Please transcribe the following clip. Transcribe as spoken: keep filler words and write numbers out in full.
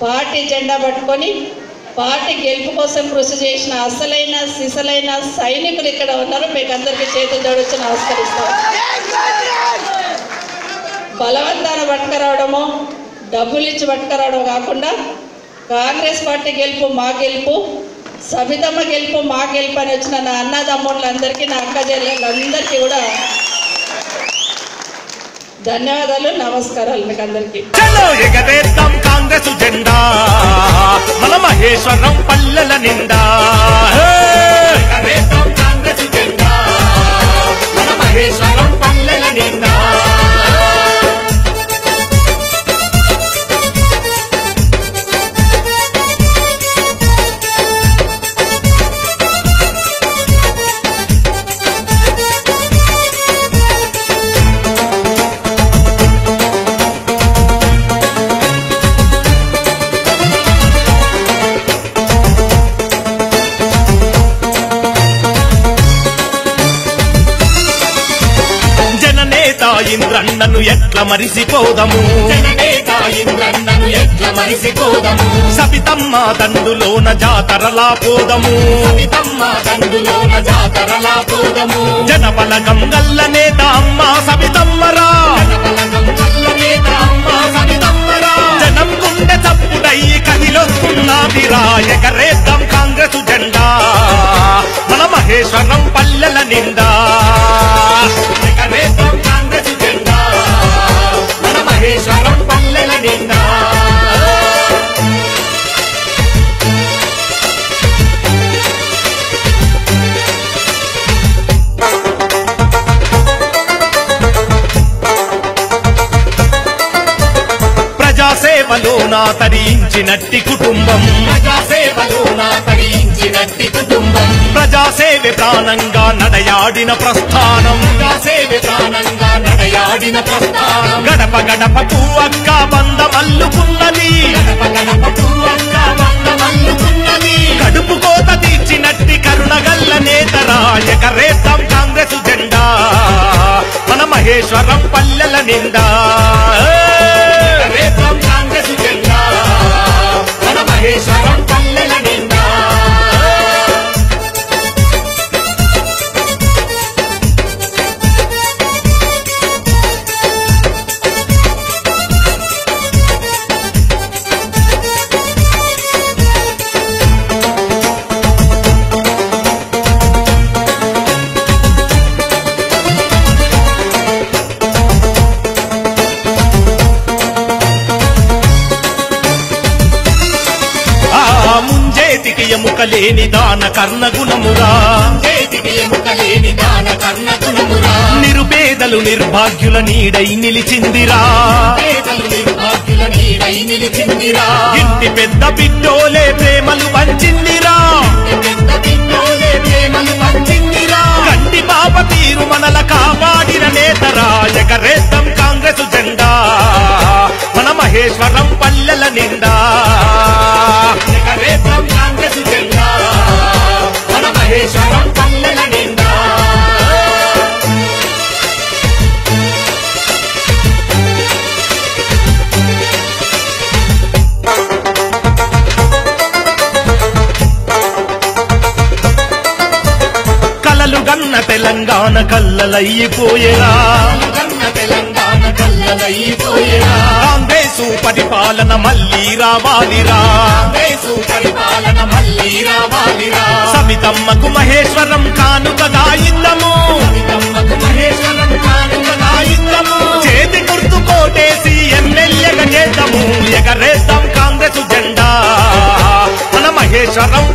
Party జెండా పట్టుకొని party గెలుపు కోసం కృషి చేసిన అసలైన సిసలైన సైనికులు ఇక్కడ ఉన్నారు. మీకు అందరికీ చేతులు జోడించి నమస్కరిస్తాం. బలవంతాన పట్టుకురావడమో డబ్బులు ఇచ్చి పట్టుకురావడం కాకుండా కాంగ్రెస్ పార్టీ గెలుపు మా గెలుపు, సబితమ్మ గెలుపు మా గెలుపు అని వచ్చిన నా అన్నదమ్ముళ్ళందరికీ, నా అక్క చెల్లెళ్ళందరికీ కూడా ధన్యవాదాలు, నమస్కారాలు మీకు అందరికీ. కాంగ్రెస్ జెండా మన మహేశ్వరం పల్లెల నిండా, కాంగ్రెస్ జెండా మన మహేశ్వరం పల్లెల నిండా. ఇంద్రన్నను ఎట్ల మరిసిపోదము, ఇంద్రన్నను ఎట్ల మరిసిపోదము. సబితమ్మ దండులోన జాతరలా పోదము, సబితమ్మ దండులోన జాతరలా పోదము. జనబలగం గల్ల నేత అమ్మ సబితమ్మరా, జనబలగం గల్ల నేత అమ్మ సబితమ్మరా. జనం గుండె చప్పుడయ్యి కదిలొస్తున్నదిరా, ఎగరేద్దాం కాంగ్రెస్ జెండా మన మహేశ్వరం పల్లెల నిండా. ఎగరేద్దాం కాంగ్రెస్ జెండా మన మహేశ్వరం పల్లెల నిండా. ప్రజాసేవలో నా తరించినట్టి కుటుంబం, ప్రజాసేవలో నా తరించినట్టి కుటుంబం. ప్రజాసేవ ప్రాణంగా నడయాడిన ప్రస్థానం, ప్రజాసేవ ప్రాణంగా నడయాడిన ప్రస్థానం. గడప గడపకు అక్క బంధమల్లుకున్నది, గడప గడపకు అక్క బంధమల్లుకున్నది. కడుపు కోత తీర్చినట్టి కరుణగల్ల నేతరా, ఎగరేద్దాం కాంగ్రెస్ జెండా మన మహేశ్వరం పల్లెల నిండా. ఎగరేద్దాం కాంగ్రెస్ జెండా మన మహేశ్వరం పల్లెల నిండా. ముంజేతికి ఎముకలేని దాన కర్ణ గుణమురా, ఎముకలేని దాన కర్ణ గుణమురా. నిరుపేదలు నిర్భాగ్యుల నీడై నిలిచిందిరా, నిర్భాగ్యుల నీడై నిలిచిందిరా. ఇంటి పెద్ద బిడ్డోలే ప్రేమలు పంచిందిరా, పెద్ద బిడ్డోలే ప్రేమలు పంచిందిరా. కంటి పాప తీరు మనల కాపాడిన నేతరా, ఎగరేద్దాం కాంగ్రెస్ జెండా మన మహేశ్వరం పల్లెల నిండా. ఎగరేద్దాం కాంగ్రెస్ జెండా మన మహేశ్వరం పల్లెల నిండా. కలలు గన్న తెలంగాణ కల్లలైపోయేరా, తెలంగాణ కల్లలైపోయేరా. కాంగ్రెసు పరిపాలన మళ్ళీ రావాలిరా, కాంగ్రెసు పరిపాలన మళ్ళీ రావాలిరా. సబితమ్మకు మహేశ్వరం కానుకగా ఇద్దాము, సబితమ్మకు మహేశ్వరం కానుకగా ఇద్దాము. చేతి గుర్తు కోటేసి ఎమ్మెల్యేగా చేద్దాము, ఎగరేద్దాం కాంగ్రెస్ జెండా మన మహేశ్వరం